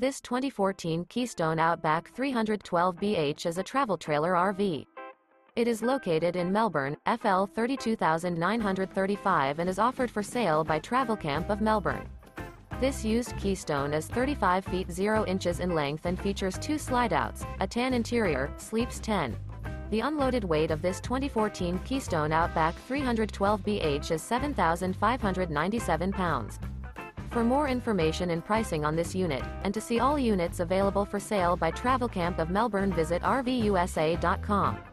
This 2014 Keystone Outback 312BH is a travel trailer RV. It is located in Melbourne, FL 32935 and is offered for sale by Travelcamp of Melbourne. This used Keystone is 35 feet 0 inches in length and features 2 slideouts, a tan interior, sleeps 10. The unloaded weight of this 2014 Keystone Outback 312BH is 7,597 pounds. For more information and pricing on this unit, and to see all units available for sale by Travelcamp of Melbourne, visit RVUSA.com.